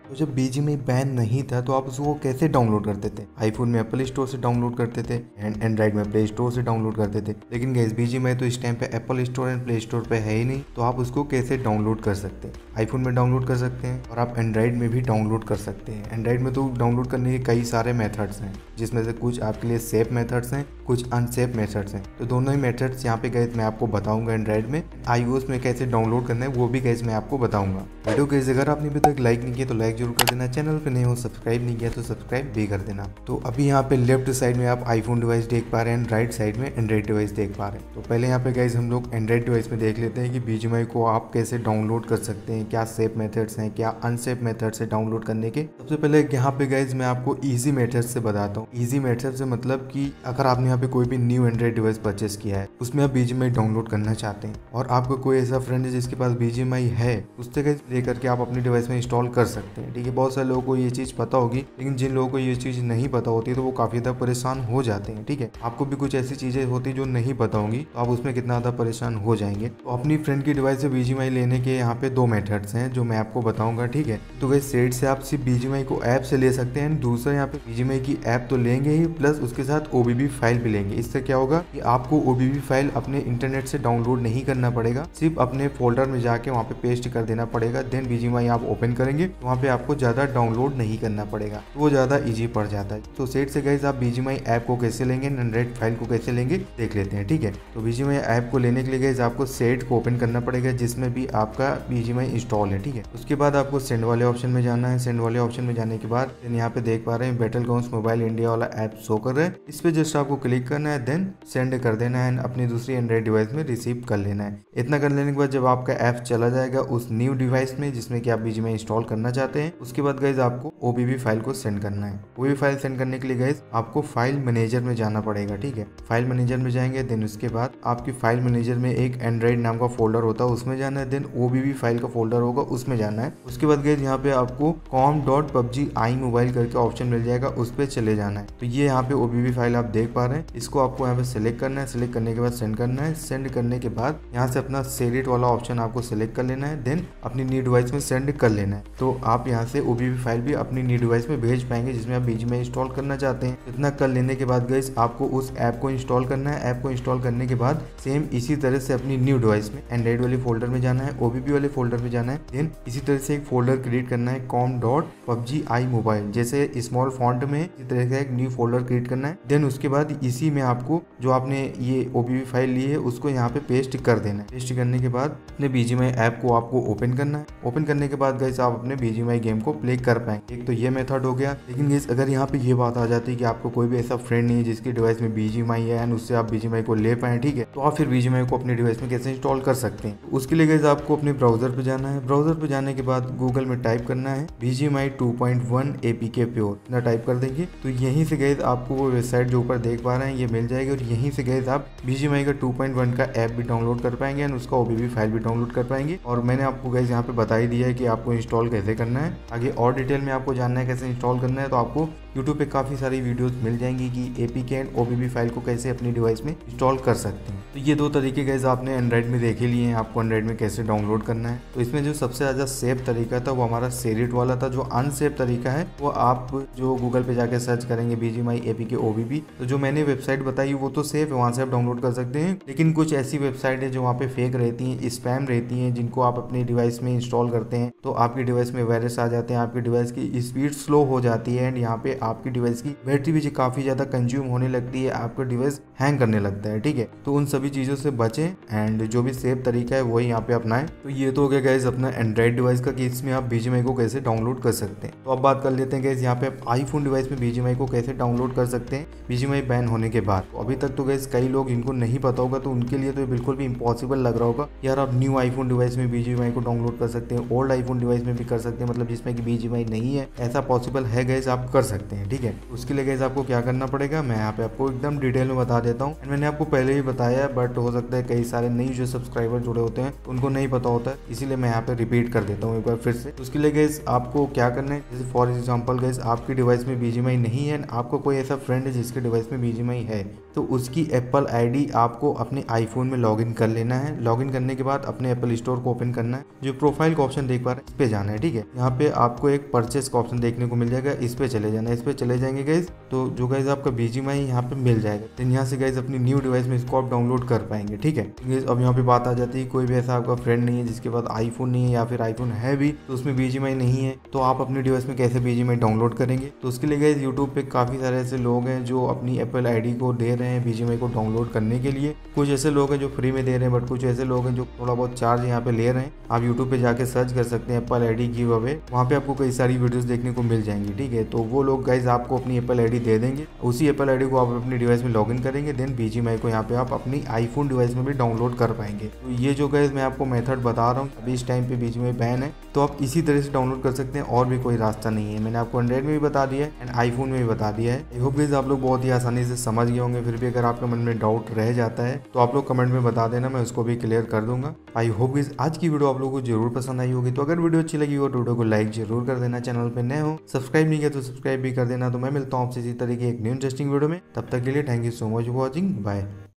तो जब BGMI ban नहीं था तो आप उसको कैसे डाउनलोड करते थे? आईफोन में एप्पल स्टोर से डाउनलोड करते थे एंड एंड्रॉइड में प्ले स्टोर से डाउनलोड करते थे। लेकिन गाइस बीजीएमआई तो इस टाइम पे Apple store and play store पे है ही नहीं, तो आप उसको कैसे डाउनलोड कर सकते हैं? आईफोन में डाउनलोड कर सकते हैं और आप एंड्रॉइड में भी डाउनलोड कर सकते हैं। एंड्रॉइड में तो डाउनलोड करने के कई सारे मेथड्स हैं, जिसमें से कुछ आपके लिए सेफ मेथड्स हैं, कुछ अनसेफ मेथड्स हैं। तो दोनों ही मेथड्स यहाँ पे गाइस मैं आपको बताऊंगा एंड्रॉइड में। iOS में कैसे डाउनलोड करना है वो भी गाइस मैं आपको बताऊंगा। वीडियो गाइस अगर आपने अभी तक लाइक नहीं किया तो लाइक जरूर कर देना, चैनल पे नए हो सब्सक्राइब नहीं किया तो सब्सक्राइब भी कर देना। तो अभी यहाँ पे लेफ्ट साइड में आप आईफोन डिवाइस देख पा रहे हैं, राइट साइड में एंड्रॉइड डिवाइस देख पा रहे हैं। तो पहले यहाँ पे गाइस हम लोग एंड्रॉइड डिवाइस में देख लेते हैं कि बीजीएमआई को आप कैसे डाउनलोड कर सकते हैं, क्या सेफ मेथड्स हैं, क्या अनसेफ मेथड्स है डाउनलोड करने के। सबसे पहले यहाँ पे गाइस मैं आपको ईजी मेथड से बताता हूँ। ईजी मेथड से मतलब कि अगर आपने यहाँ पे कोई भी न्यू एंड्रॉइड डिवाइस परचेस किया है, उसमें आप बीजीएमआई डाउनलोड करना चाहते हैं और आपका कोई ऐसा फ्रेंड है जिसके पास बीजीएमआई है, उससे गाइस लेकर के आप अपने डिवाइस में इंस्टॉल कर सकते हैं। ठीक है, बहुत सारे लोगों को ये चीज पता होगी, लेकिन जिन लोगों को ये चीज नहीं पता होती तो वो काफी ज्यादा परेशान हो जाते हैं। ठीक है, आपको भी कुछ ऐसी चीजें होती जो नहीं पता होंगी तो आप उसमें कितना ज्यादा परेशान हो जाएंगे। तो अपनी फ्रेंड की डिवाइस से बीजीएमआई लेने के यहाँ पे दो मेथड्स हैं जो मैं आपको बताऊंगा। ठीक है, तो गाइस सेट से आप सिर्फ बीजीएमआई को ऐप से ले सकते हैं, दूसरा यहाँ पे बीजीएमआई की ऐप तो लेंगे ही, प्लस उसके साथ ओबीबी फाइल भी लेंगे। इससे क्या होगा कि आपको ओबीबी फाइल अपने इंटरनेट से डाउनलोड नहीं करना पड़ेगा, सिर्फ अपने फोल्डर में जाके वहाँ पे पेस्ट कर देना पड़ेगा। देन बीजीएमआई आप ओपन करेंगे तो वहाँ पे आपको ज्यादा डाउनलोड नहीं करना पड़ेगा, तो वो ज्यादा इजी पड़ जाता है। तो सेट से गाइस आप बीजीएमआई ऐप को कैसे लेंगे, एंड्रॉइड फाइल को कैसे लेंगे देख लेते हैं। ठीक है, तो बीजीएमआई ऐप को लेने के लिए गाइस आपको सेट को ओपन करना पड़ेगा जिसमें भी आपका बीजीएमआई इंस्टॉल है। ठीक है, उसके बाद आपको सेंड वाले ऑप्शन में जाना है। सेंड वाले ऑप्शन में जाने के बाद यहाँ पे देख पा रहे हैं बैटल ग्राउंड्स मोबाइल इंडिया वाला ऐप शो कर रहा है, इस पे जस्ट आपको क्लिक करना है, देन सेंड कर देना है, अपनी दूसरी एंड्रॉइड डिवाइस में रिसीव कर लेना है। इतना कर लेने के बाद जब आपका ऐप चला जाएगा उस न्यू डिवाइस में जिसमें कि आप बीजीएमआई इंस्टॉल करना चाहते हैं, उसके बाद गाइस आपको ओबीबी फाइल को सेंड करना है। ओबीबी फाइल सेंड करने के लिए गाइस आपको फाइल मैनेजर में जाना पड़ेगा। ठीक है, फाइल मैनेजर में जाएंगे, देन उसके बाद आपकी फाइल मैनेजर में एक एंड्रॉइड नाम का फोल्डर होता है, उसमें जाना है। देन ओबीबी फाइल का फोल्डर होगा, उसमें जाना है। उसके बाद गाइस यहाँ पे आपको com.pubg iMobile करके ऑप्शन मिल जाएगा, उस पर चले जाना है। तो ये यहाँ पे ओबीबी फाइल आप देख पा रहे हैं, इसको आपको यहाँ पे सिलेक्ट करना है। सिलेक्ट करने के बाद सेंड करना है। सेंड करने के बाद यहाँ से अपना शेयर इट वाला ऑप्शन आपको सिलेक्ट कर लेना है, देन अपनी न्यू डिवाइस में सेंड कर लेना है। तो आप यहाँ से ओबीबी फाइल भी अपनी न्यू डिवाइस में भेज पाएंगे जिसमें आप बीजीएमआई इंस्टॉल करना चाहते हैं। इतना कर लेने के बाद गाइस आपको उस ऐप को इंस्टॉल करना है। ऐप को इंस्टॉल करने के बाद सेम इसी तरह से अपनी न्यू डिवाइस में एंड्रॉइड वाले फोल्डर में जाना है, ओबीबी वाले फोल्डर में जाना है। देन इसी तरह से एक फोल्डर क्रिएट करना है com.pubg iMobile, जैसे स्मॉल फॉन्ट में इसी तरह का एक न्यू फोल्डर क्रिएट करना है। देन उसके बाद इसी में आपको जो आपने ये ओबीबी फाइल ली है उसको यहाँ पे पेस्ट कर देना है। पेस्ट करने के बाद अपने बीजीएमआई ऐप को आपको ओपन करना है। ओपन करने के बाद गाइस आप अपने बीजीएमआई गेम को प्ले कर पाएंगे। एक तो ये मेथड हो गया। लेकिन गाइस अगर यहाँ पे ये बात आ जाती है कि आपको कोई भी ऐसा फ्रेंड नहीं है जिसकी डिवाइस में बीजीएमआई है एंड उससे आप बीजीएमआई को ले पाए, ठीक है, तो आप फिर बीजीएमआई को अपनी डिवाइस में कैसे इंस्टॉल कर सकते हैं? उसके लिए गाइस आपको अपने ब्राउजर पे जाना है। ब्राउजर पे जाने के बाद गूगल में टाइप करना है BGMI 2.1 APK प्योर, इतना टाइप कर देंगे तो यहीं से गाइस आपको वो वेबसाइट जो ऊपर देख पा रहे हैं ये मिल जाएगी और यहीं से गाइस आप BGMI का 2.1 का ऐप भी डाउनलोड कर पाएंगे एंड उसका ओबीबी फाइल भी डाउनलोड कर पाएंगे। और मैंने आपको गाइस यहाँ पे बता ही दिया है कि आपको इंस्टॉल कैसे करना है। आगे और डिटेल में आपको जानना है कैसे इंस्टॉल करना है तो आपको यूट्यूब पे काफ़ी सारी वीडियोस मिल जाएंगी कि APK एंड ओबीबी फाइल को कैसे अपनी डिवाइस में इंस्टॉल कर सकते हैं। तो ये दो तरीके गाइस आपने एंड्रॉइड में देख ही लिए हैं, आपको एंड्रॉइड में कैसे डाउनलोड करना है। तो इसमें जो सबसे ज़्यादा सेफ तरीका था वो हमारा शेयर इट वाला था। जो अनसेफ तरीका है वो आप जो गूगल पे जाके सर्च करेंगे BGMI APK OBB, तो जो मैंने वेबसाइट बताई वो तो सेफ है, वहाँ से आप डाउनलोड कर सकते हैं। लेकिन कुछ ऐसी वेबसाइट है जो वहाँ पे फेक रहती हैं, स्पैम रहती हैं, जिनको आप अपनी डिवाइस में इंस्टॉल करते हैं तो आपकी डिवाइस में वायरस आ जाते हैं, आपकी डिवाइस की स्पीड स्लो हो जाती है एंड यहाँ पे आपकी डिवाइस की बैटरी भी काफ़ी ज़्यादा कंज्यूम होने लगती है, आपका डिवाइस हैंग करने लगता है। ठीक है, तो उन सभी चीज़ों से बचें एंड जो भी सेफ तरीका है वही यहाँ पे अपनाएं। तो ये तो हो गया गाइस अपना एंड्रॉइड डिवाइस का कि इसमें आप BGMI को कैसे डाउनलोड कर सकते हैं। तो अब बात कर लेते हैं गाइस यहाँ पे आप आईफोन डिवाइस में BGMI को कैसे डाउनलोड कर सकते हैं BGMI बैन होने के बाद। तो अभी तक तो गाइस कई लोग इनको नहीं पता होगा तो उनके लिए तो बिल्कुल भी इम्पॉसिबल लग रहा होगा यार आप न्यू आईफोन डिवाइस में BGMI को डाउनलोड कर सकते हैं, ओल्ड आईफोन डिवाइस में भी कर सकते हैं, मतलब जिसमें कि BGMI नहीं है, ऐसा पॉसिबल है गाइस, आप कर सकते हैं। ठीक है, उसके लिए गाइस आपको क्या करना पड़ेगा मैं यहाँ पे आपको एकदम डिटेल में बता देता हूँ। मैंने आपको पहले ही बताया है बट हो सकता है कई सारे नई जो सब्सक्राइबर जुड़े होते हैं उनको नहीं पता होता है, इसीलिए मैं यहाँ पे रिपीट कर देता हूँ एक बार फिर से। उसके लिए गाइस आपको क्या करना है, जैसे फॉर एग्जांपल गाइस आपकी डिवाइस में BGMI नहीं है, आपको कोई ऐसा फ्रेंड है जिसके डिवाइस में BGMI है, तो उसकी एप्पल आईडी आपको अपने आईफोन में लॉगिन कर लेना है। लॉगिन करने के बाद अपने एप्पल स्टोर को ओपन करना है। जो प्रोफाइल का ऑप्शन देख पा रहे हैं, इस पे जाना है। ठीक है, यहाँ पे आपको एक परचेस का ऑप्शन देखने को मिल जाएगा, इस पे चले जाना है। इस पे चले जाएंगे गाइस तो जो गाइस आपका BGMI यहाँ पे मिल जाएगा। देन यहाँ से गाइस अपनी न्यू डिवाइस में इसको आप डाउनलोड कर पाएंगे। ठीक है, अब यहाँ पे बात आ जाती है, कोई भी ऐसा आपका फ्रेंड नहीं है जिसके पास आईफोन नहीं है या फिर आईफोन है भी तो उसमें BGMI नहीं है, तो आप अपनी डिवाइस में कैसे BGMI डाउनलोड करेंगे। तो उसके लिए गाइस यूट्यूब पे काफी सारे ऐसे लोग हैं जो अपनी एप्पल आईडी को दे रहे हैं BGMI को डाउनलोड करने के लिए। कुछ ऐसे लोग हैं जो फ्री में दे रहे हैं, बट कुछ ऐसे लोग हैं जो थोड़ा बहुत चार्ज यहाँ पे ले रहे हैं। आप यूट्यूब पे जाके सर्च कर सकते हैं एप्पल आईडी गिव अवे, वहाँ पे आपको कई सारी वीडियोस देखने को मिल जाएंगी। ठीक है, तो वो लोग गाइस आपको अपनी एप्पल आईडी दे देंगे, उसी एप्पल आईडी को आप अपनी डिवाइस में लॉगिन करेंगे। देन BGMI को यहाँ पे आप अपनी आईफोन डिवाइस में भी डाउनलोड कर पाएंगे। तो ये जो गाइस मैं आपको मेथड बता रहा हूँ, अभी इस टाइम पे BGMI बैन है, तो आप इसी तरह से डाउनलोड कर सकते हैं और भी कोई रास्ता नहीं है। मैंने आपको एंड्रॉइड में भी बता दिया है एंड आईफोन में भी बता दिया है। आई होप गाइस आप लोग बहुत ही आसानी से समझ गए होंगे। फिर भी अगर आपके मन में डाउट रह जाता है तो आप लोग कमेंट में बता देना, मैं उसको भी क्लियर कर दूंगा। आई होप गाइस आज की वीडियो आप लोगों को जरूर पसंद आई होगी। तो अगर वीडियो अच्छी लगी हो तो वीडियो को लाइक जरूर कर देना, चैनल पे नए हो सब्सक्राइब नहीं किया तो सब्सक्राइब भी कर देना। तो मैं मिलता हूँ आपसे इसी तरह की एक न्यू इंटरेस्टिंग वीडियो में, तब तक के लिए thank you so much for watching, bye.